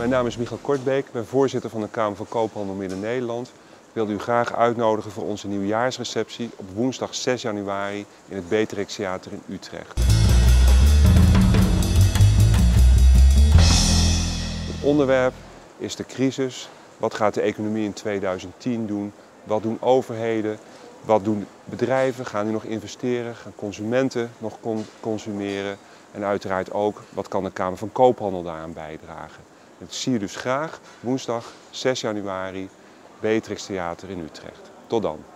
Mijn naam is Michael Kortbeek, ik ben voorzitter van de Kamer van Koophandel Midden-Nederland. Ik wilde u graag uitnodigen voor onze nieuwjaarsreceptie op woensdag 6 januari in het Beatrix Theater in Utrecht. Het onderwerp is de crisis. Wat gaat de economie in 2010 doen? Wat doen overheden? Wat doen bedrijven? Gaan die nog investeren? Gaan consumenten nog consumeren? En uiteraard ook, wat kan de Kamer van Koophandel daaraan bijdragen? Dat zie je dus graag woensdag 6 januari, Beatrix Theater in Utrecht. Tot dan.